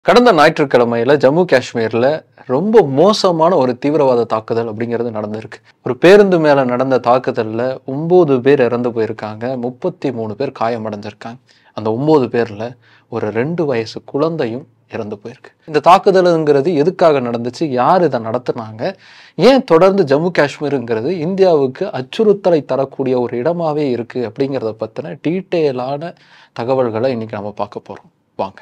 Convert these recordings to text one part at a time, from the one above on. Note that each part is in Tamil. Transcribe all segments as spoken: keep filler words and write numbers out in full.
கடந்த ஞாயிற்றுக்கிழமையில ஜம்மு காஷ்மீர்ல ரொம்ப மோசமான ஒரு தீவிரவாத தாக்குதல் அப்படிங்கிறது நடந்திருக்கு. ஒரு பேருந்து மேல நடந்த தாக்குதல்ல ஒன்பது பேர் இறந்து போயிருக்காங்க. முப்பத்தி மூணு பேர் காயமடைஞ்சிருக்காங்க. அந்த ஒன்பது பேர்ல ஒரு ரெண்டு வயசு குழந்தையும் இறந்து போயிருக்கு. இந்த தாக்குதலுங்கிறது எதுக்காக நடந்துச்சு? யார் இதை நடத்துனாங்க? ஏன் தொடர்ந்து ஜம்மு காஷ்மீருங்கிறது இந்தியாவுக்கு அச்சுறுத்தலை தரக்கூடிய ஒரு இடமாவே இருக்கு அப்படிங்கிறத பத்தின டீட்டெயிலான தகவல்களை இன்னைக்கு நம்ம பார்க்க போறோம். வாங்க.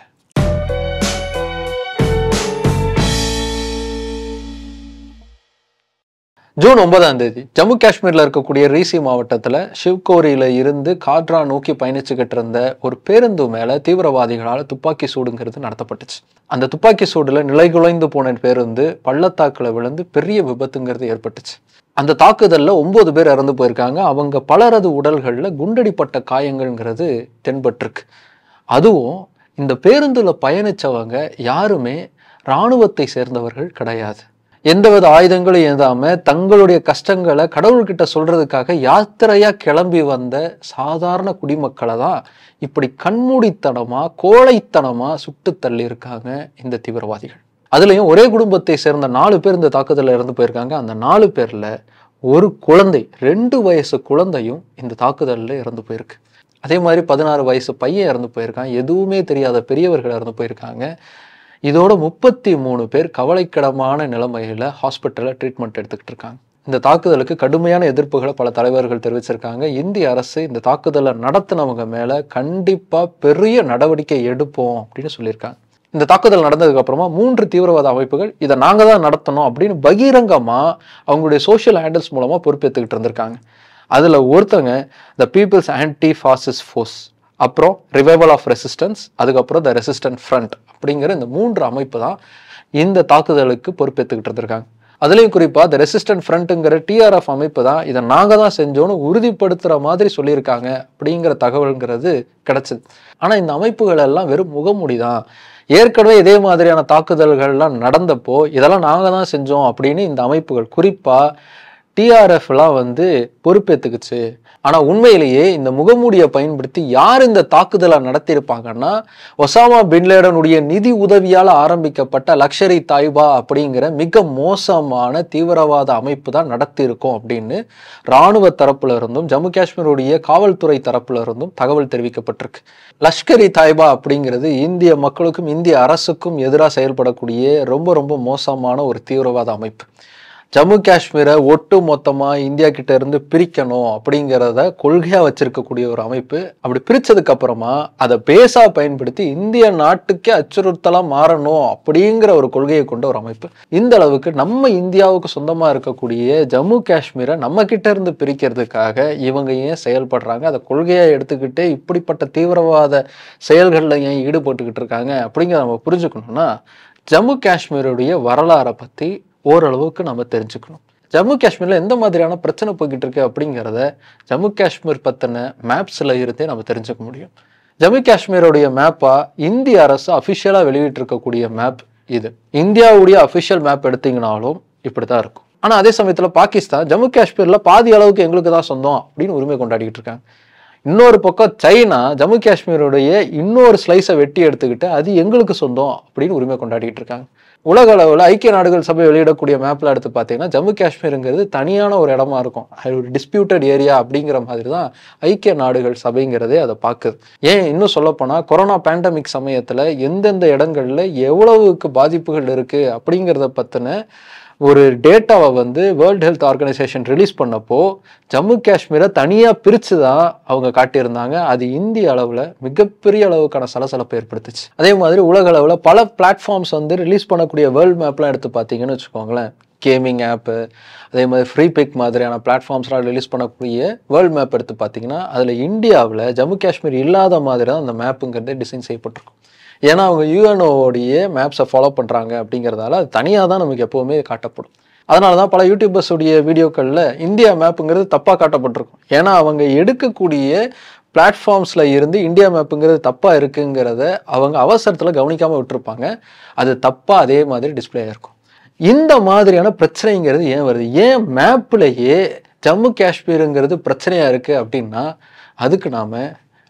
ஜூன் ஒன்பதாம் தேதி ஜம்மு காஷ்மீர்ல இருக்கக்கூடிய ரீசி மாவட்டத்துல ஷிவ்கோரியில இருந்து காட்ரா நோக்கி பயணிச்சுக்கிட்டு இருந்த ஒரு பேருந்து மேல தீவிரவாதிகளால் துப்பாக்கி சூடுங்கிறது நடத்தப்பட்டுச்சு. அந்த துப்பாக்கி சூடுல நிலைகுலைந்து போன பேருந்து பள்ளத்தாக்குல விழுந்து பெரிய விபத்துங்கிறது ஏற்பட்டுச்சு. அந்த தாக்குதல்ல ஒன்பது பேர் இறந்து போயிருக்காங்க. அவங்க பலரது உடல்கள்ல குண்டடிப்பட்ட காயங்கள்ங்கிறது தென்பட்டிருக்கு. அதுவும் இந்த பேருந்துல பயணிச்சவங்க யாருமே இராணுவத்தை சேர்ந்தவர்கள் கிடையாது. எந்தவித ஆயுதங்களும் ஏந்தாம தங்களுடைய கஷ்டங்களை கடவுள்கிட்ட சொல்றதுக்காக யாத்திரையா கிளம்பி வந்த சாதாரண குடிமக்களை தான் இப்படி கண்மூடித்தனமா கோழைத்தனமா சுட்டு தள்ளி இருக்காங்க இந்த தீவிரவாதிகள். அதுலயும் ஒரே குடும்பத்தை சேர்ந்த நாலு பேர் இந்த தாக்குதல்ல இறந்து போயிருக்காங்க. அந்த நாலு பேர்ல ஒரு குழந்தை, ரெண்டு வயசு குழந்தையும் இந்த தாக்குதல்ல இறந்து போயிருக்கு. அதே மாதிரி பதினாறு வயசு பையன் இறந்து போயிருக்கான். எதுவுமே தெரியாத பெரியவர்கள் இறந்து போயிருக்காங்க. இதோட முப்பத்தி மூணு பேர் கவலைக்கிடமான நிலைமையில ஹாஸ்பிட்டல்ல ட்ரீட்மெண்ட் எடுத்துக்கிட்டு இருக்காங்க. இந்த தாக்குதலுக்கு கடுமையான எதிர்ப்புகளை பல தலைவர்கள் தெரிவிச்சிருக்காங்க. இந்திய அரசு இந்த தாக்குதலை நடத்தினவங்க மேல கண்டிப்பா பெரிய நடவடிக்கை எடுப்போம் அப்படின்னு சொல்லியிருக்காங்க. இந்த தாக்குதல் நடந்ததுக்கு அப்புறமா மூன்று தீவிரவாத அமைப்புகள் இதை நாங்க தான் நடத்தணும் அப்படின்னு பகிரங்கமா அவங்களுடைய சோசியல் ஹேண்டில்ஸ் மூலமா பொறுப்பேற்றுக்கிட்டு இருந்திருக்காங்க. அதுல ஒருத்தங்க the peoples anti fascist force, அப்புறம் ரிவைவல் ஆஃப் ரெசிஸ்டன்ஸ், அதுக்கப்புறம் த ரெசிஸ்டன்ட் ஃப்ரண்ட் அப்படிங்கிற இந்த மூன்று அமைப்பு தான் இந்த தாக்குதலுக்கு பொறுப்பேற்றுக்கிட்டு இருந்திருக்காங்க. அதுலேயும் குறிப்பாக த ரெசிஸ்டன்ட் ஃப்ரண்ட்டுங்கிற டிஆர்எஃப் அமைப்பு தான் இதை நாங்கள் தான் செஞ்சோன்னு உறுதிப்படுத்துகிற மாதிரி சொல்லியிருக்காங்க அப்படிங்கிற தகவல்ங்கிறது கிடைச்சது. ஆனால் இந்த அமைப்புகள் எல்லாம் வெறும் முகமூடி தான். ஏற்கனவே இதே மாதிரியான தாக்குதல்கள்லாம் நடந்தப்போ இதெல்லாம் நாங்கள் தான் செஞ்சோம் அப்படின்னு இந்த அமைப்புகள் குறிப்பாக டிஆர்எஃப்லாம் வந்து பொறுப்பேற்றுக்குச்சு. ஆனால் உண்மையிலேயே இந்த முகமூடியை பயன்படுத்தி யார் இந்த தாக்குதலை நடத்தியிருப்பாங்கன்னா, ஒசாமா பின்லேடனுடைய நிதி உதவியால் ஆரம்பிக்கப்பட்ட லஷ்கர் இ தாய்பா அப்படிங்கிற மிக மோசமான தீவிரவாத அமைப்பு தான் நடத்தியிருக்கோம் அப்படின்னு இராணுவ தரப்புல இருந்தும் ஜம்மு காஷ்மீருடைய காவல்துறை தரப்புல இருந்தும் தகவல் தெரிவிக்கப்பட்டிருக்கு. லஷ்கர் இ தாய்பா அப்படிங்கிறது இந்திய மக்களுக்கும் இந்திய அரசுக்கும் எதிராக செயல்படக்கூடிய ரொம்ப ரொம்ப மோசமான ஒரு தீவிரவாத அமைப்பு. ஜம்மு காஷ்மீரை ஒட்டு மொத்தமா இந்தியா கிட்ட இருந்து பிரிக்கணும் அப்படிங்கிறத கொள்கையா வச்சிருக்கக்கூடிய ஒரு அமைப்பு. அப்படி பிரிச்சதுக்கு அப்புறமா அதை பேசா பயன்படுத்தி இந்திய நாட்டுக்கே அச்சுறுத்தலா மாறணும் அப்படிங்கிற ஒரு கொள்கையை கொண்ட ஒரு அமைப்பு. இந்த அளவுக்கு நம்ம இந்தியாவுக்கு சொந்தமா இருக்கக்கூடிய ஜம்மு காஷ்மீரை நம்ம கிட்ட இருந்து பிரிக்கிறதுக்காக இவங்க ஏன் செயல்படுறாங்க, அதை கொள்கையா எடுத்துக்கிட்டு இப்படிப்பட்ட தீவிரவாத செயல்கள்ல ஏன் ஈடுபட்டுக்கிட்டு இருக்காங்க அப்படிங்கிறத நம்ம புரிஞ்சுக்கணும்னா, ஜம்மு காஷ்மீருடைய வரலாறை பத்தி ஓரளவுக்கு நம்ம தெரிஞ்சுக்கணும். ஜம்மு காஷ்மீர்ல எந்த மாதிரியான பிரச்சனை போய்கிட்டு இருக்கு அப்படிங்கிறத ஜம்மு காஷ்மீர் பத்தின மேப்ஸ்ல இருந்தே நம்ம தெரிஞ்சுக்க முடியும். ஜம்மு காஷ்மீருடைய மேப்பா இந்திய அரசு அபிஷியலா வெளியிட்டு இருக்கக்கூடிய மேப் இது. இந்தியாவுடைய அபிஷியல் மேப் எடுத்தீங்கனாலும் இப்படித்தான் இருக்கும். ஆனா அதே சமயத்துல பாகிஸ்தான் ஜம்மு காஷ்மீர்ல பாதி அளவுக்கு எங்களுக்கு தான் சொந்தம் அப்படின்னு உரிமை கொண்டாடிக்கிட்டு இருக்காங்க. இன்னொரு பக்கம் சைனா ஜம்மு காஷ்மீருடைய இன்னொரு ஸ்லைஸை வெட்டி எடுத்துக்கிட்டு அது எங்களுக்கு சொந்தம் அப்படின்னு உரிமை கொண்டாடிட்டு இருக்காங்க. உலக அளவில் ஐக்கிய நாடுகள் சபை வெளியிடக்கூடிய மேப்ல எடுத்து பார்த்தீங்கன்னா ஜம்மு காஷ்மீருங்கிறது தனியான ஒரு இடமா இருக்கும். அது ஒரு டிஸ்பியூட்டட் ஏரியா அப்படிங்கிற மாதிரி தான் ஐக்கிய நாடுகள் சபைங்கிறதே அதை பார்க்குது. ஏன் இன்னும் சொல்லப்போனால் கொரோனா பேண்டமிக் சமயத்தில் எந்தெந்த இடங்கள்ல எவ்வளவுக்கு பாதிப்புகள் இருக்கு அப்படிங்கிறத பற்றின ஒரு டேட்டாவை வந்து வேர்ல்டு ஹெல்த் ஆர்கனைசேஷன் ரிலீஸ் பண்ணப்போ ஜம்மு காஷ்மீரை தனியாக பிரித்து தான் அவங்க காட்டியிருந்தாங்க. அது இந்திய அளவில் மிகப்பெரிய அளவுக்கான சலசலப்பை ஏற்படுத்துச்சு. அதே மாதிரி உலக அளவில் பல பிளாட்ஃபார்ம்ஸ் வந்து ரிலீஸ் பண்ணக்கூடிய வேர்ல்டு மேப்லாம் எடுத்து பார்த்தீங்கன்னு வச்சுக்கோங்களேன், கேமிங் ஆப்பு, அதே மாதிரி ஃப்ரீ பிக் மாதிரியான பிளாட்ஃபார்ம்ஸ்லாம் ரிலீஸ் பண்ணக்கூடிய வேர்ல்டு மேப் எடுத்து பார்த்தீங்கன்னா அதில் இந்தியாவில் ஜம்மு காஷ்மீர் இல்லாத மாதிரி தான் அந்த மேப்புங்கிறதே டிசைன் செய்யப்பட்டிருக்கும். ஏன்னா அவங்க யூஎன்ஓடைய மேப்ஸை ஃபாலோ பண்ணுறாங்க அப்படிங்கிறதால அது தனியாக தான் நமக்கு எப்போவுமே காட்டப்படும். அதனால தான் பல யூடியூபர்ஸுடைய வீடியோக்களில் இந்தியா மேப்புங்கிறது தப்பாக காட்டப்பட்டிருக்கும். ஏன்னா அவங்க எடுக்கக்கூடிய பிளாட்ஃபார்ம்ஸில் இருந்து இந்தியா மேப்புங்கிறது தப்பாக இருக்குங்கிறத அவங்க அவசரத்தில் கவனிக்காமல் விட்டுருப்பாங்க. அது தப்பாக அதே மாதிரி டிஸ்பிளே ஆகிருக்கும். இந்த மாதிரியான பிரச்சனைங்கிறது ஏன் வருது? ஏன் மேப்லேயே ஜம்மு காஷ்மீருங்கிறது பிரச்சனையாக இருக்குது அப்படின்னா அதுக்கு நாம்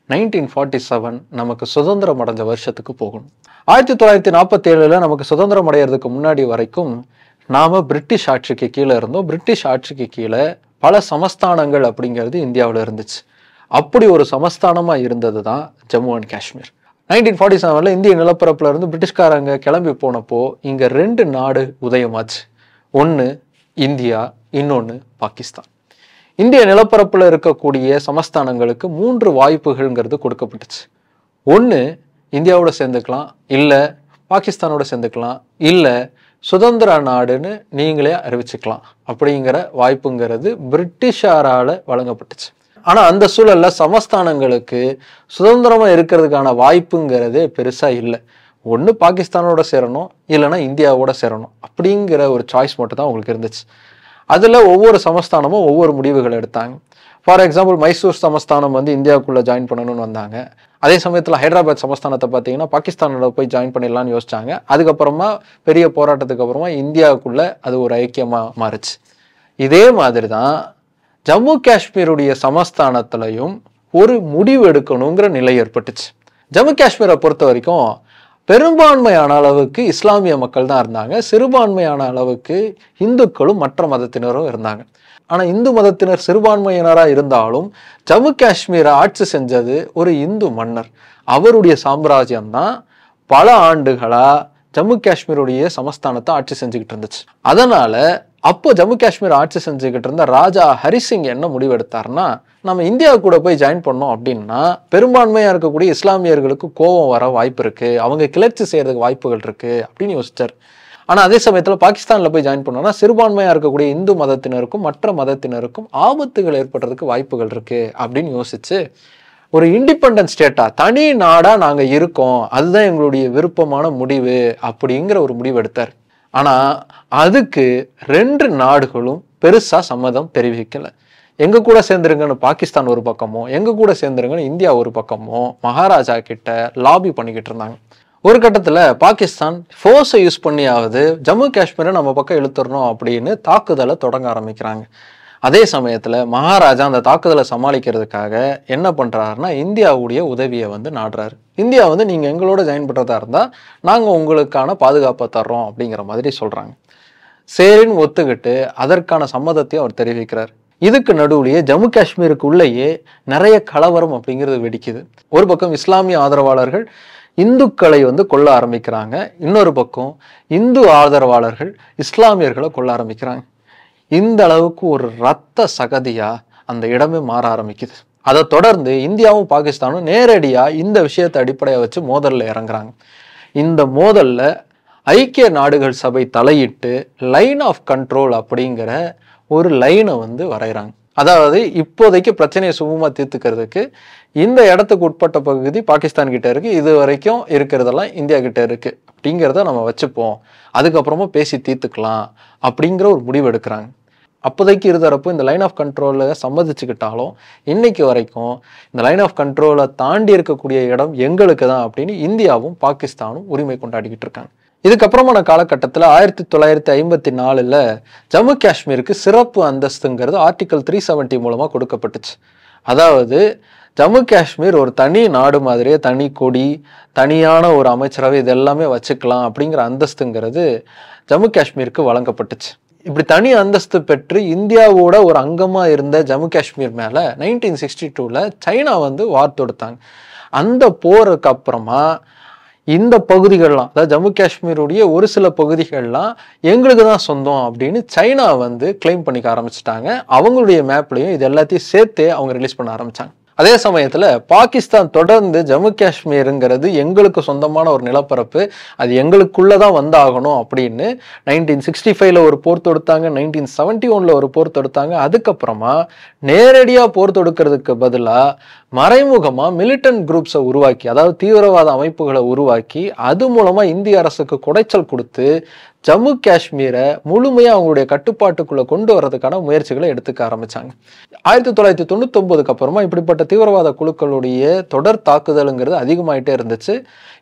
நைன்டீன் ஃபார்ட்டி செவன் நமக்கு சுதந்திரம் அடைஞ்ச வருஷத்துக்கு போகணும். ஆயிரத்தி தொள்ளாயிரத்தி நாற்பத்தி ஏழுல நமக்கு சுதந்திரம் அடைகிறதுக்கு முன்னாடி வரைக்கும் நாம பிரிட்டிஷ் ஆட்சிக்கு கீழே இருந்தோம். பிரிட்டிஷ் ஆட்சிக்கு கீழே பல சமஸ்தானங்கள் அப்படிங்கிறது இந்தியாவில் இருந்துச்சு. அப்படி ஒரு சமஸ்தானமா இருந்தது தான் Jammu and Kashmir. Nineteen forty செவன்ல இந்திய நிலப்பரப்புல இருந்து பிரிட்டிஷ்காரங்க கிளம்பி போனப்போ இங்க ரெண்டு நாடு உதயமாச்சு. ஒன்று இந்தியா, இன்னொன்று பாகிஸ்தான். இந்திய நிலப்பரப்புல இருக்கக்கூடிய சமஸ்தானங்களுக்கு மூன்று வாய்ப்புகள்ங்கிறது கொடுக்கப்பட்டுச்சு. ஒன்று இந்தியாவோட சேர்ந்துக்கலாம், இல்லை பாகிஸ்தானோட சேர்ந்துக்கலாம், இல்லை சுதந்திர நாடுன்னு நீங்களே அறிவிச்சுக்கலாம் அப்படிங்கிற வாய்ப்புங்கிறது பிரிட்டிஷாரால வழங்கப்பட்டுச்சு. ஆனா அந்த சூழல்ல சமஸ்தானங்களுக்கு சுதந்திரமா இருக்கிறதுக்கான வாய்ப்புங்கிறதே பெருசா இல்லை. ஒன்று பாகிஸ்தானோட சேரணும், இல்லைன்னா இந்தியாவோட சேரணும் அப்படிங்கிற ஒரு சாய்ஸ் மட்டும் தான் உங்களுக்கு இருந்துச்சு. அதுல ஒவ்வொரு சமஸ்தானமும் ஒவ்வொரு முடிவுகள் எடுத்தாங்க. ஃபார் எக்ஸாம்பிள் மைசூர் சமஸ்தானம் வந்து இந்தியாவுக்குள்ள ஜாயின் பண்ணணும்னு வந்தாங்க. அதே சமயத்தில் ஹைதராபாத் சமஸ்தானத்தை பார்த்தீங்கன்னா பாகிஸ்தானோட போய் ஜாயின் பண்ணிடலாம்னு யோசிச்சாங்க. அதுக்கப்புறமா பெரிய போராட்டத்துக்கு அப்புறமா இந்தியாவுக்குள்ள அது ஒரு ஐக்கியமா மாறுச்சு. இதே மாதிரி தான் ஜம்மு காஷ்மீருடைய சமஸ்தானத்திலையும் ஒரு முடிவு எடுக்கணுங்கிற நிலை ஏற்பட்டுச்சு. ஜம்மு காஷ்மீரை பொறுத்த வரைக்கும் பெரும்பான்மையான அளவுக்கு இஸ்லாமிய மக்கள் தான் இருந்தாங்க. சிறுபான்மையான அளவுக்கு இந்துக்களும் மற்ற மதத்தினரும் இருந்தாங்க. ஆனா இந்து மதத்தினர் சிறுபான்மையினரா இருந்தாலும் ஜம்மு காஷ்மீரை ஆட்சி செஞ்சது ஒரு இந்து மன்னர். அவருடைய சாம்ராஜ்யம் தான் பல ஆண்டுகளா ஜம்மு காஷ்மீருடைய சமஸ்தானத்தை ஆட்சி செஞ்சுக்கிட்டு இருந்துச்சு. அதனால அப்போ ஜம்மு காஷ்மீர் ஆட்சி செஞ்சுக்கிட்டு இருந்த ராஜா ஹரிசிங் என்ன முடிவு எடுத்தாருன்னா, நம்ம இந்தியா கூட போய் ஜாயின் பண்ணோம் அப்படின்னா பெரும்பான்மையா இருக்கக்கூடிய இஸ்லாமியர்களுக்கு கோபம் வர வாய்ப்பு இருக்கு, அவங்க கிளர்ச்சி செய்யறதுக்கு வாய்ப்புகள் இருக்கு அப்படின்னு யோசிச்சார். ஆனா அதே சமயத்துல பாகிஸ்தான்ல போய் ஜாயின் பண்ணோம்னா சிறுபான்மையா இருக்கக்கூடிய இந்து மதத்தினருக்கும் மற்ற மதத்தினருக்கும் ஆபத்துகள் ஏற்படுறதுக்கு வாய்ப்புகள் இருக்கு அப்படின்னு யோசிச்சு ஒரு இண்டிபெண்டன்ட் ஸ்டேட்டா தனி நாடா நாங்க இருக்கோம், அதுதான் எங்களுடைய விருப்பமான முடிவு அப்படிங்கிற ஒரு முடிவு எடுத்தார். ஆனா அதுக்கு ரெண்டு நாடுகளும் பெருசா சம்மதம் தெரிவிக்கல. எங்க கூட சேர்ந்துருங்கன்னு பாகிஸ்தான் ஒரு பக்கமோ, எங்க கூட சேர்ந்துருங்கன்னு இந்தியா ஒரு பக்கமோ மகாராஜா கிட்ட லாபி பண்ணிக்கிட்டு இருந்தாங்க. ஒரு கட்டத்துல பாகிஸ்தான் ஃபோர்ஸை யூஸ் பண்ணியாவது ஜம்மு காஷ்மீரை நம்ம பக்கம் இழுத்துறணும் அப்படின்னு தாக்குதலை தொடங்க ஆரம்பிக்கிறாங்க. அதே சமயத்துல மகாராஜா அந்த தாக்குதலை சமாளிக்கிறதுக்காக என்ன பண்றாருன்னா இந்தியாவுடைய உதவியை வந்து நாடுறாரு. இந்தியா வந்து நீங்க எங்களோட ஜாயின் பண்றதா இருந்தா நாங்க உங்களுக்கான பாதுகாப்பை தர்றோம் அப்படிங்கிற மாதிரி சொல்றாங்க. சரின்னு ஒத்துக்கிட்டு அதற்கான சம்மதத்தையும் அவர் தெரிவிக்கிறார். இதுக்கு நடுவுலயே ஜம்மு காஷ்மீருக்கு உள்ளேயே நிறைய கலவரம் அப்படிங்கிறது வெடிக்குது. ஒரு பக்கம் இஸ்லாமிய ஆதரவாளர்கள் இந்துக்களை வந்து கொல்ல ஆரம்பிக்கிறாங்க, இன்னொரு பக்கம் இந்து ஆதரவாளர்கள் இஸ்லாமியர்களை கொல்ல ஆரம்பிக்கிறாங்க. இந்த அளவுக்கு ஒரு ரத்த சகதியா அந்த இடமே மாற ஆரம்பிக்குது. அதை தொடர்ந்து இந்தியாவும் பாகிஸ்தானும் நேரடியா இந்த விஷயத்தை அடிப்படையா வச்சு மோதல்ல இறங்குறாங்க. இந்த மோதல்ல ஐக்கிய நாடுகள் சபை தலையிட்டு லைன் ஆஃப் கண்ட்ரோல் அப்படிங்கிற ஒரு லைனை வந்து வரைகிறாங்க. அதாவது இப்போதைக்கு பிரச்சனையை சுமூகமா தீர்த்துக்கிறதுக்கு இந்த இடத்துக்கு உட்பட்ட பகுதி பாகிஸ்தான் கிட்ட இருக்கு, இது வரைக்கும் இருக்கிறதெல்லாம் இந்தியா கிட்ட இருக்கு அப்படிங்கிறத நம்ம வச்சுப்போம், அதுக்கப்புறமா பேசி தீர்த்துக்கலாம் அப்படிங்கிற ஒரு முடிவு எடுக்கிறாங்க. அப்போதைக்கு இருதரப்பும் இந்த லைன் ஆஃப் கண்ட்ரோலை சம்மதிச்சுக்கிட்டாலும் இன்னைக்கு வரைக்கும் இந்த லைன் ஆஃப் கண்ட்ரோலை தாண்டி இருக்கக்கூடிய இடம் எங்களுக்கு தான் அப்படின்னு இந்தியாவும் பாகிஸ்தானும் உரிமை கொண்டாடிக்கிட்டு இருக்காங்க. இதுக்கப்புறமான காலகட்டத்தில் ஆயிரத்தி தொள்ளாயிரத்தி ஐம்பத்தி நாலுல ஜம்மு காஷ்மீருக்கு சிறப்பு அந்தஸ்துங்கிறது ஆர்டிகல் த்ரீ செவன்டி மூலமா கொடுக்கப்பட்டுச்சு. அதாவது ஜம்மு காஷ்மீர் ஒரு தனி நாடு மாதிரியே தனி கொடி, தனியான ஒரு அமைச்சரவை, இது எல்லாமே வச்சுக்கலாம் அப்படிங்கிற அந்தஸ்துங்கிறது ஜம்மு காஷ்மீருக்கு வழங்கப்பட்டுச்சு. இப்படி தனி அந்தஸ்து பெற்று இந்தியாவோட ஒரு அங்கமா இருந்த ஜம்மு காஷ்மீர் மேல நைன்டீன் சிக்ஸ்டி டூல சைனா வந்து வார் தொடுத்தாங்க. அந்த போருக்கு அப்புறமா இந்த பகுதிகள்லாம், அதாவது ஜம்மு காஷ்மீருடைய ஒரு சில பகுதிகள்லாம் எங்களுக்கு தான் சொந்தம் அப்படின்னு சைனா வந்து கிளைம் பண்ணிக்க ஆரம்பிச்சிட்டாங்க. அவங்களுடைய மேப்லையும் இது எல்லாத்தையும் சேர்த்து அவங்க ரிலீஸ் பண்ண ஆரம்பிச்சாங்க. அதே சமயத்துல பாகிஸ்தான் தொடர்ந்து ஜம்மு காஷ்மீருங்கிறது எங்களுக்கு சொந்தமான ஒரு நிலப்பரப்பு, அது எங்களுக்குள்ளதான் வந்தாகணும் அப்படின்னு நைன்டீன் சிக்ஸ்டி ஃபைவ்ல ஒரு போர் தொடுத்தாங்க, நைன்டீன் செவன்டி ஒன்ல ஒரு போர் தொடுத்தாங்க. அதுக்கப்புறமா நேரடியா போர் தொடுக்கிறதுக்கு பதிலா மறைமுகமா மிலிட்டன்ட் குரூப்ஸை உருவாக்கி, அதாவது தீவிரவாத அமைப்புகளை உருவாக்கி அது மூலமா இந்திய அரசுக்கு குடைச்சல் கொடுத்து ஜம்மு காஷ்மீரை முழுமையா அவங்களுடைய கட்டுப்பாட்டுக்குள்ள கொண்டு வர்றதுக்கான முயற்சிகளை எடுத்துக்க ஆரம்பிச்சாங்க. ஆயிரத்தி தொள்ளாயிரத்தி தொண்ணூத்தி ஒன்பதுக்கு அப்புறமா இப்படிப்பட்ட தீவிரவாத குழுக்களுடைய தொடர் தாக்குதலுங்கிறது அதிகமாயிட்டே இருந்துச்சு.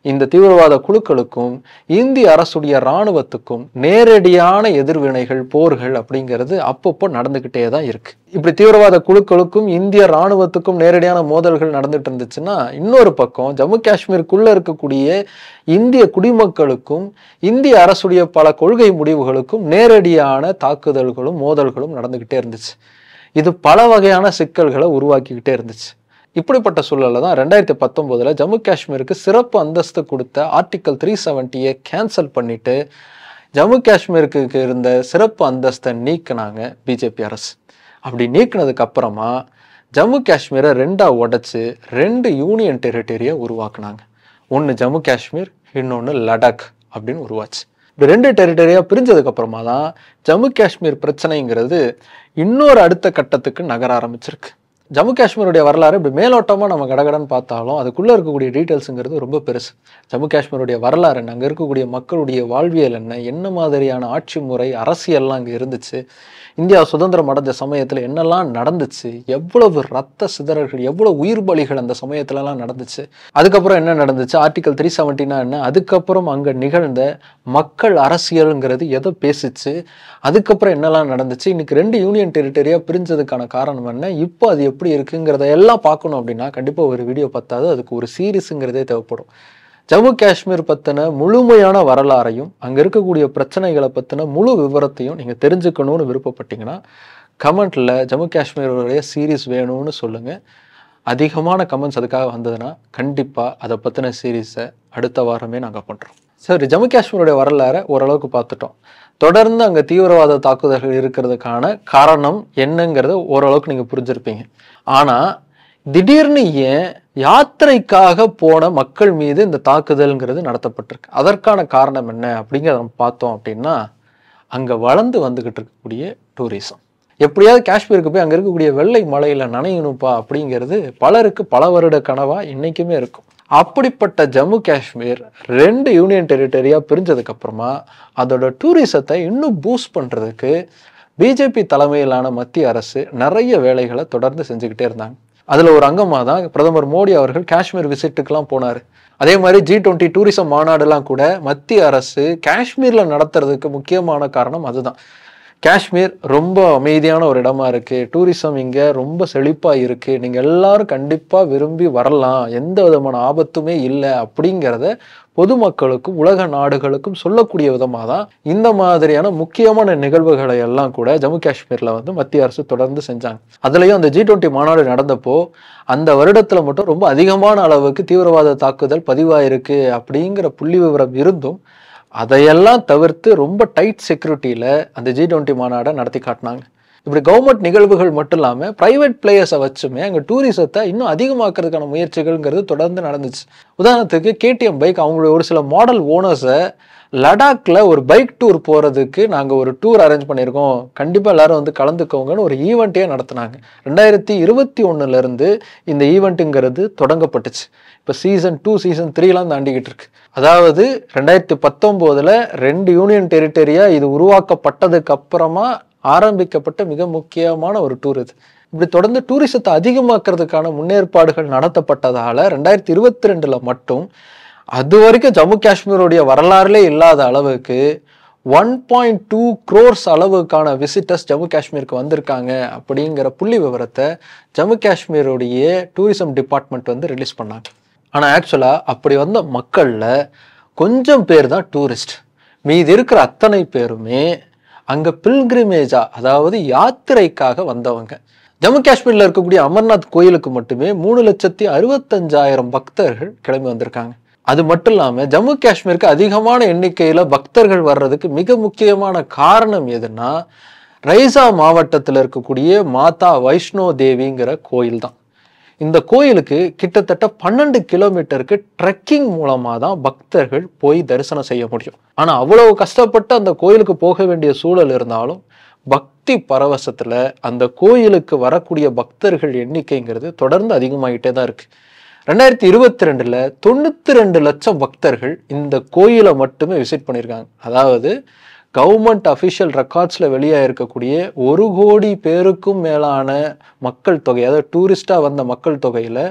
இந்த தீவிரவாத குழுக்களுக்கும் இந்திய அரசுடைய இராணுவத்துக்கும் நேரடியான எதிர்வினைகள், போர்கள் அப்படிங்கிறது அப்பப்போ நடந்துகிட்டே தான் இருக்கு. இப்படி தீவிரவாத குழுக்களுக்கும் இந்திய இராணுவத்துக்கும் நேரடியான மோதல்கள் நடந்துட்டு இருந்துச்சுன்னா, இன்னொரு பக்கம் ஜம்மு காஷ்மீருக்குள்ள இருக்கக்கூடிய இந்திய குடிமக்களுக்கும் இந்திய அரசுடைய பல கொள்கை முடிவுகளுக்கும் நேரடியான தாக்குதல்களும் மோதல்களும் நடந்துகிட்டே இருந்துச்சு. இது பல வகையான சிக்கல்களை உருவாக்கிக்கிட்டே இருந்துச்சு. இப்படிப்பட்ட சூழல்ல தான் ரெண்டாயிரத்தி பத்தொன்பதுல ஜம்மு காஷ்மீருக்கு சிறப்பு அந்தஸ்து கொடுத்த ஆர்டிகல் த்ரீ செவன்டியை கேன்சல் பண்ணிட்டு ஜம்மு காஷ்மீருக்கு இருந்த சிறப்பு அந்தஸ்தை நீக்கினாங்க பிஜேபி அரசு. அப்படி நீக்கினதுக்கு அப்புறமா ஜம்மு காஷ்மீரை ரெண்டா உடைச்சு ரெண்டு யூனியன் டெரிட்டரியை உருவாக்குனாங்க. ஒன்று ஜம்மு காஷ்மீர், இன்னொன்று லடாக் அப்படின்னு உருவாச்சு. இப்படி ரெண்டு டெரிட்டரியா பிரிஞ்சதுக்கு அப்புறமா தான் ஜம்மு காஷ்மீர் பிரச்சனைங்கிறது இன்னொரு அடுத்த கட்டத்துக்கு நகர ஆரம்பிச்சிருக்கு. ஜம்மு காஷ்மீருடைய வரலாறு இப்படி மேலோட்டமாக நம்ம கடகடன்னு பார்த்தாலும் அதுக்குள்ளே இருக்கக்கூடிய டீட்டெயில்ஸுங்கிறது ரொம்ப பெருசு. ஜம்மு காஷ்மீருடைய வரலாறு என்ன, அங்கே இருக்கக்கூடிய மக்களுடைய வாழ்வியல் என்ன, என்ன மாதிரியான ஆட்சி முறை, அரசியல்லாம் அங்கே இருந்துச்சு, இந்தியா சுதந்திரம் அடைஞ்ச சமயத்தில் என்னெல்லாம் நடந்துச்சு, எவ்வளவு ரத்த சிதறல்கள், எவ்வளவு உயிர் பலிகள் அந்த சமயத்துலலாம் நடந்துச்சு, அதுக்கப்புறம் என்ன நடந்துச்சு, ஆர்டிகல் த்ரீ செவன்டினா என்ன, அதுக்கப்புறம் அங்கே நிகழ்ந்த மக்கள் அரசியலுங்கிறது எதை பேசிச்சு, அதுக்கப்புறம் என்னெல்லாம் நடந்துச்சு, இன்னைக்கு ரெண்டு யூனியன் டெரிட்டரியா பிரிஞ்சதுக்கான காரணம் என்ன, இப்போ அது எப்படி இருக்குங்கிறத எல்லாம் பார்க்கணும் அப்படின்னா கண்டிப்பாக ஒரு வீடியோ பார்த்தாது, அதுக்கு ஒரு சீரீஸுங்கிறதே தேவைப்படும். ஜம்மு காஷ்மீர் பற்றின முழுமையான வரலாறையும் அங்கே இருக்கக்கூடிய பிரச்சனைகளை பற்றின முழு விவரத்தையும் நீங்கள் தெரிஞ்சுக்கணும்னு விருப்பப்பட்டீங்கன்னா கமெண்ட்டில் ஜம்மு காஷ்மீருடைய சீரீஸ் வேணும்னு சொல்லுங்கள். அதிகமான கமெண்ட்ஸ் அதுக்காக வந்ததுன்னா கண்டிப்பாக அதை பற்றின சீரீஸை அடுத்த வாரமே நாங்கள் பண்ணுறோம். சரி, ஜம்மு காஷ்மீருடைய வரலாறை ஓரளவுக்கு பார்த்துட்டோம். தொடர்ந்து அங்கே தீவிரவாத தாக்குதல்கள் இருக்கிறதுக்கான காரணம் என்னங்கிறத ஓரளவுக்கு நீங்கள் புரிஞ்சிருப்பீங்க. ஆனால் திடீர்னு ஏன் யாத்திரைக்காக போன மக்கள் மீது இந்த தாக்குதல்ங்கிறது நடத்தப்பட்டிருக்கு, அதற்கான காரணம் என்ன அப்படிங்கிறத நம்ம பார்த்தோம் அப்படின்னா, அங்கே வளர்ந்து வந்துகிட்டு இருக்கக்கூடிய டூரிசம். எப்படியாவது காஷ்மீருக்கு போய் அங்கே இருக்கக்கூடிய வெள்ளை மலையில் நனையணுப்பா அப்படிங்கிறது பலருக்கு பல வருட கனவா இன்னைக்குமே இருக்கும். அப்படிப்பட்ட ஜம்மு காஷ்மீர் ரெண்டு யூனியன் டெரிட்டரியா பிரிஞ்சதுக்கு அப்புறமா அதோட டூரிசத்தை இன்னும் பூஸ்ட் பண்றதுக்கு பிஜேபி தலைமையிலான மத்திய அரசு நிறைய வேலைகளை தொடர்ந்து செஞ்சுக்கிட்டே இருந்தாங்க. அதுல ஒரு அங்கமாக தான் பிரதமர் மோடி அவர்கள் காஷ்மீர் விசிட்டுக்கெல்லாம் போனாரு. அதே மாதிரி ஜி டுவெண்ட்டி டூரிசம் மாநாடுலாம் கூட மத்திய அரசு காஷ்மீர்ல நடத்துறதுக்கு முக்கியமான காரணம் அதுதான். காஷ்மீர் ரொம்ப அமைதியான ஒரு இடமா இருக்கு, டூரிசம் இங்க ரொம்ப செழிப்பா இருக்கு, நீங்க எல்லாரும் கண்டிப்பா விரும்பி வரலாம், எந்த விதமான ஆபத்துமே இல்லை அப்படிங்கிறத பொதுமக்களுக்கும் உலக நாடுகளுக்கும் சொல்லக்கூடிய விதமாக தான் இந்த மாதிரியான முக்கியமான நிகழ்வுகளை எல்லாம் கூட ஜம்மு காஷ்மீர்ல வந்து மத்திய அரசு தொடர்ந்து செஞ்சாங்க. அதுலயும் அந்த ஜி டுவெண்ட்டி மாநாடு நடந்தப்போ அந்த வருடத்துல மட்டும் ரொம்ப அதிகமான அளவுக்கு தீவிரவாத தாக்குதல் பதிவாயிருக்கு அப்படிங்கிற புள்ளி விவரம் இருந்தும் அதையெல்லாம் தவிர்த்து ரொம்ப டைட் செக்யூரிட்டியில அந்த ஜி டுவெண்ட்டி மாநாடை நடத்தி காட்டினாங்க. இப்படி கவர்மெண்ட் நிகழ்வுகள் மட்டும் இல்லாமல் பிரைவேட் பிளேயர்ஸை வச்சுமே அங்கே டூரிசத்தை இன்னும் அதிகமாக்குறதுக்கான முயற்சிகள்ங்கிறது தொடர்ந்து நடந்துச்சு. உதாரணத்துக்கு கேடிஎம் பைக் அவங்களுடைய ஒரு சில மாடல் ஓனர்ஸை லடாக்ல ஒரு பைக் டூர் போகிறதுக்கு நாங்கள் ஒரு டூர் அரேஞ்ச் பண்ணியிருக்கோம், கண்டிப்பாக எல்லாரும் வந்து கலந்துக்கோங்கன்னு ஒரு ஈவெண்ட்டே நடத்தினாங்க. ரெண்டாயிரத்தி இருபத்தி ஒன்னுலேருந்து இந்த ஈவெண்ட்டுங்கிறது தொடங்கப்பட்டுச்சு. இப்போ சீசன் டூ சீசன் த்ரீலாம் தாண்டிக்கிட்டு இருக்கு. அதாவது ரெண்டாயிரத்தி பத்தொம்போதுல ரெண்டு யூனியன் டெரிட்டரியா இது உருவாக்கப்பட்டதுக்கு அப்புறமா ஆரம்பிக்கப்பட்ட மிக முக்கியமான ஒரு டூர் இது. இப்படி தொடர்ந்து டூரிசத்தை அதிகமாக்குறதுக்கான முன்னேற்பாடுகள் நடத்தப்பட்டதால ரெண்டாயிரத்தி இருபத்தி ரெண்டுல மட்டும் அது வரைக்கும் ஜம்மு காஷ்மீருடைய வரலாறுலே இல்லாத அளவுக்கு ஒன் பாயிண்ட் டூ க்ரோர்ஸ் அளவுக்கான விசிட்டர்ஸ் ஜம்மு காஷ்மீருக்கு வந்திருக்காங்க அப்படிங்கிற புள்ளி விவரத்தை ஜம்மு காஷ்மீருடைய டூரிசம் டிபார்ட்மெண்ட் வந்து ரிலீஸ் பண்ணாங்க. ஆனால் ஆக்சுவலாக அப்படி வந்த மக்களில் கொஞ்சம் பேர் தான் டூரிஸ்ட், மீதி இருக்கிற அத்தனை பேருமே அங்கே பில்கிரிமேஜா அதாவது யாத்திரைக்காக வந்தவங்க. ஜம்மு காஷ்மீரில் இருக்கக்கூடிய அமர்நாத் கோயிலுக்கு மட்டுமே மூணு லட்சத்தி அறுபத்தஞ்சாயிரம் பக்தர்கள் கிளம்பி வந்திருக்காங்க. அது மட்டும் இல்லாமல் ஜம்மு காஷ்மீருக்கு அதிகமான எண்ணிக்கையில் பக்தர்கள் வர்றதுக்கு மிக முக்கியமான காரணம் எதுன்னா ரைசா மாவட்டத்தில் இருக்கக்கூடிய மாதா வைஷ்ணோ தேவிங்கிற கோயில் தான். இந்த கோயிலுக்கு கிட்டத்தட்ட பன்னெண்டு கிலோமீட்டருக்கு ட்ரெக்கிங் மூலமாக தான் பக்தர்கள் போய் தரிசனம் செய்ய முடியும். ஆனால் அவ்வளவு கஷ்டப்பட்டு அந்த கோயிலுக்கு போக வேண்டிய சூழல் இருந்தாலும் பக்தி பரவசத்தில் அந்த கோயிலுக்கு வரக்கூடிய பக்தர்கள் எண்ணிக்கைங்கிறது தொடர்ந்து அதிகமாகிட்டே தான் இருக்கு. ரெண்டாயிரத்தி இருபத்தி ரெண்டுல தொண்ணூத்தி ரெண்டு லட்சம் பக்தர்கள் இந்த கோயிலை மட்டுமே விசிட் பண்ணியிருக்காங்க. அதாவது கவர்மெண்ட் அஃபிஷியல் ரெக்கார்ட்ஸ்ல வெளியாக இருக்கக்கூடிய ஒரு கோடி பேருக்கும் மேலான மக்கள் தொகை, அதாவது டூரிஸ்டா வந்த மக்கள் தொகையில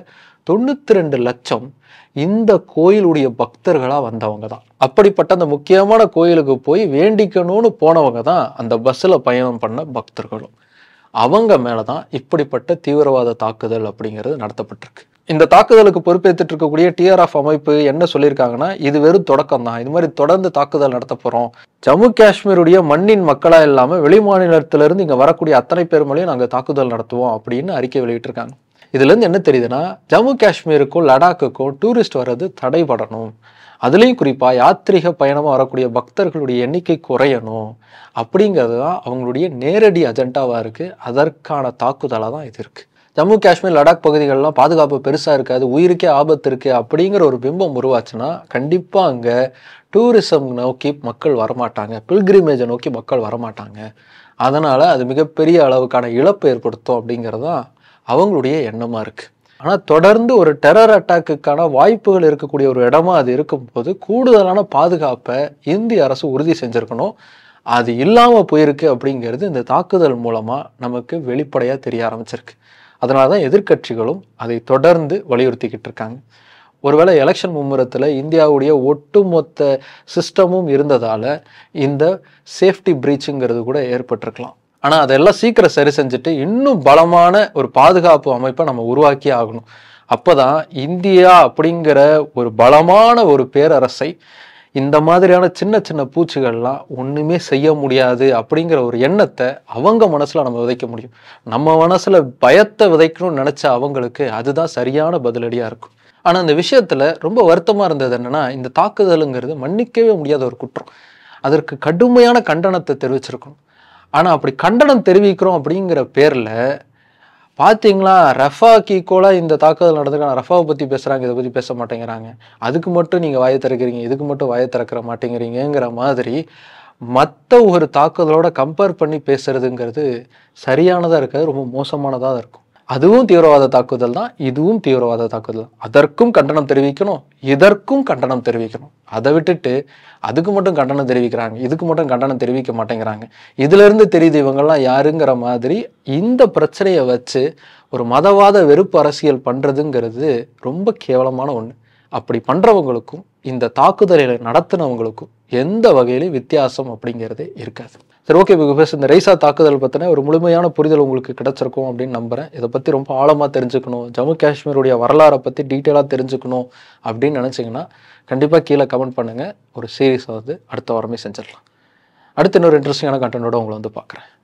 தொண்ணூத்தி ரெண்டு லட்சம் இந்த கோயிலுடைய பக்தர்களா வந்தவங்க தான். அப்படிப்பட்ட அந்த முக்கியமான கோயிலுக்கு போய் வேண்டிக்கணும்னு போனவங்க தான் அந்த பஸ்ஸில் பயணம் பண்ண பக்தர்களும். அவங்க மேலதான் இப்படிப்பட்ட தீவிரவாத தாக்குதல் அப்படிங்கிறது நடத்தப்பட்டிருக்கு. இந்த தாக்குதலுக்கு பொறுப்பேற்றுட்டு இருக்கக்கூடிய டிஆர்எஃப் அமைப்பு என்ன சொல்லியிருக்காங்கன்னா, இது வெறும் தொடக்கம் தான், இது மாதிரி தொடர்ந்து தாக்குதல் நடத்த போறோம், ஜம்மு காஷ்மீருடைய மண்ணின் மக்களா இல்லாம வெளி மாநிலத்திலிருந்து இங்க வரக்கூடிய அத்தனை பேர் மேலேயும் நாங்க தாக்குதல் நடத்துவோம் அப்படின்னு அறிக்கை வெளியிட்டிருக்காங்க. இதுல இருந்து என்ன தெரியுதுன்னா, ஜம்மு காஷ்மீருக்கும் லடாக்குக்கும் டூரிஸ்ட் வர்றது தடைபடணும், அதுலேயும் குறிப்பா யாத்திரிக பயணமா வரக்கூடிய பக்தர்களுடைய எண்ணிக்கை குறையணும் அப்படிங்கிறது தான் அவங்களுடைய நேரடி அஜெண்டாவா இருக்கு. அதற்கான தாக்குதலாக தான் இது இருக்கு. ஜம்மு காஷ்மீர் லடாக் பகுதிகளெலாம் பாதுகாப்பு பெருசா இருக்காது, உயிருக்கே ஆபத்து இருக்கு அப்படிங்கிற ஒரு பிம்பம் உருவாச்சுன்னா கண்டிப்பா அங்க டூரிசம் நோக்கி மக்கள் வரமாட்டாங்க, பில்கிரிமேஜை நோக்கி மக்கள் வரமாட்டாங்க. அதனால அது மிகப்பெரிய அளவுக்கான இழப்பு ஏற்படுத்தும் அப்படிங்கிறதான் அவங்களுடைய எண்ணமா இருக்கு. ஆனால் தொடர்ந்து ஒரு டெரர் அட்டாக்குக்கான வாய்ப்புகள் இருக்கக்கூடிய ஒரு இடமா அது இருக்கும்போது கூடுதலான பாதுகாப்பை இந்திய அரசு உறுதி செஞ்சிருக்கணும். அது இல்லாமல் போயிருக்கு அப்படிங்கிறது இந்த தாக்குதல் மூலமா நமக்கு வெளிப்படையாக தெரிய ஆரம்பிச்சிருக்கு. அதனால தான் எதிர்கட்சிகளும் அதை தொடர்ந்து வலியுறுத்திக்கிட்டு இருக்காங்க. ஒருவேளை எலெக்ஷன் மும்முரத்தில் இந்தியாவுடைய ஒட்டுமொத்த சிஸ்டமும் இருந்ததால இந்த சேஃப்டி பிரீச்சுங்கிறது கூட ஏற்பட்டிருக்கலாம். ஆனால் அதெல்லாம் சீக்கிரம் சரி செஞ்சுட்டு இன்னும் பலமான ஒரு பாதுகாப்பு அமைப்பை நம்ம உருவாக்கி ஆகணும். அப்போதான் இந்தியா அப்படிங்கிற ஒரு பலமான ஒரு பேரரசை இந்த மாதிரியான சின்ன சின்ன பூச்சிகள்லாம் ஒன்றுமே செய்ய முடியாது அப்படிங்கிற ஒரு எண்ணத்தை அவங்க மனசில் நம்ம விதைக்க முடியும். நம்ம மனசில் பயத்தை விதைக்கணும்னு நினச்ச அவங்களுக்கு அதுதான் சரியான பதிலடியாக இருக்கும். ஆனால் இந்த விஷயத்தில் ரொம்ப வருத்தமாக இருந்தது என்னென்னா, இந்த தாக்குதலுங்கிறது மன்னிக்கவே முடியாத ஒரு குற்றம். அதற்கு கடுமையான கண்டனத்தை தெரிவிச்சிருக்கணும். ஆனால் அப்படி கண்டனம் தெரிவிக்கிறோம் அப்படிங்கிற பேரில் பார்த்தீங்களா, ரஃபாக்கு ஈக்குவலாக இந்த தாக்குதல் நடந்திருக்கு, ரஃபாவை பற்றி பேசுகிறாங்க, இதை பற்றி பேச மாட்டேங்கிறாங்க, அதுக்கு மட்டும் நீங்கள் வாயை திறக்கிறீங்க, இதுக்கு மட்டும் வாயை திறக்கிற மாட்டேங்கிறீங்கிற மாதிரி மற்ற ஒரு தாக்குதலோட கம்பேர் பண்ணி பேசுறதுங்கிறது சரியானதாக இருக்காது, ரொம்ப மோசமானதாக தான் இருக்கும். அதுவும் தீவிரவாத தாக்குதல் தான், இதுவும் தீவிரவாத தாக்குதல். அதற்கும் கண்டனம் தெரிவிக்கணும், இதற்கும் கண்டனம் தெரிவிக்கணும். அதை விட்டுட்டு அதுக்கு மட்டும் கண்டனம் தெரிவிக்கிறாங்க, இதுக்கு மட்டும் கண்டனம் தெரிவிக்க மாட்டேங்கிறாங்க, இதுல இருந்து தெரியுது இவங்கெல்லாம் யாருங்கிற மாதிரி இந்த பிரச்சனையை வச்சு ஒரு மதவாத வெறுப்பு அரசியல் பண்றதுங்கிறது ரொம்ப கேவலமான ஒண்ணு. அப்படி பண்றவங்களுக்கும் இந்த தாக்குதலை நடத்தினவங்களுக்கும் எந்த வகையிலும் வித்தியாசம் அப்படிங்கிறதே இருக்காது. சரி, ஓகே பிகாஸ் இந்த ரைசா தாக்குதல் பற்றின ஒரு முழுமையான புரிதல் உங்களுக்கு கிடைச்சிருக்கும் அப்படின்னு நம்புறேன். இதை பற்றி ரொம்ப ஆழமாக தெரிஞ்சுக்கணும், ஜம்மு காஷ்மீருடைய வரலாறை பற்றி டீட்டெயிலாக தெரிஞ்சுக்கணும் அப்படின்னு நினச்சிங்கன்னா கண்டிப்பாக கீழே கமெண்ட் பண்ணுங்கள். ஒரு சீரீஸை வந்து அடுத்த வாரமே செஞ்சிடலாம். அடுத்து இன்னொரு இன்ட்ரெஸ்டிங்கான கண்டென்ட்டோட உங்களை வந்து பார்க்குறேன்.